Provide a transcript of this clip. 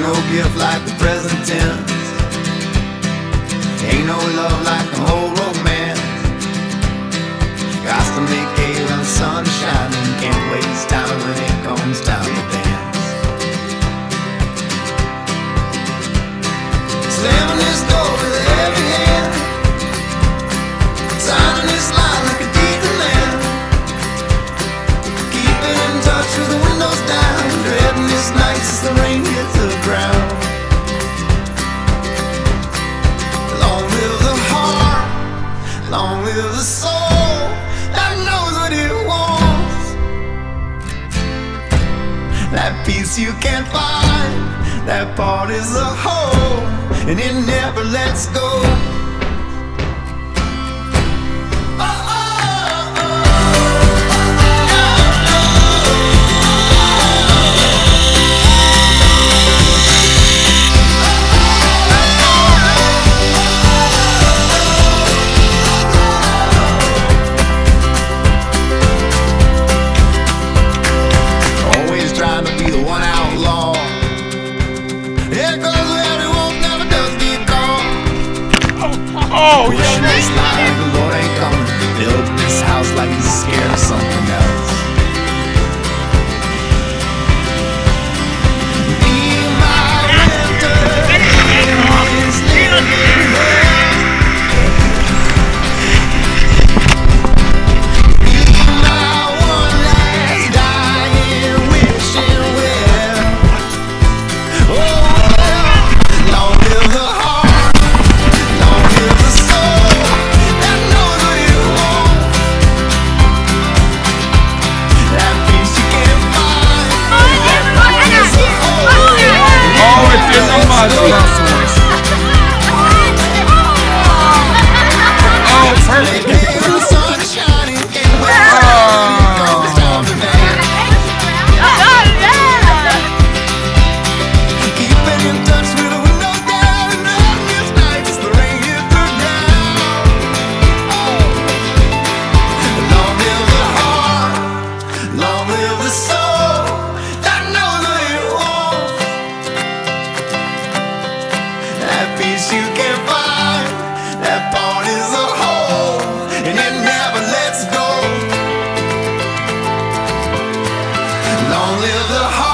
no gift like the present tense. Ain't no love like the whole romance. Got to make hay when the sun's shining. Can't waste time when it comes time to dance. Slamming this door with every hand, signing this line like a deed to land. Keeping in touch with the windows down, dreading this night as the rain hits the ground. Long live the heart, long live the soul that knows what it wants. That peace you can't find, that part is a whole, and it never lets go. Oh, wishing this night the Lord ain't coming, building this house like he's scared of something else. Be my winter, is living hell. Be my one last dying, wishing well. Oh well, long live the heart, long live the soul that knows what it wants. That peace you can't find, that part is a whole. oh, it's in the muscle. Oh, perfect. The sun shining, can't wait till it comes down to dance. Keeping in touch with the windows down, and on this night as the rain hits the ground. Long live the heart, long live the soul that knows what it wants. That peace you can't find, that part is a whole, and it never lets go. Long live the heart.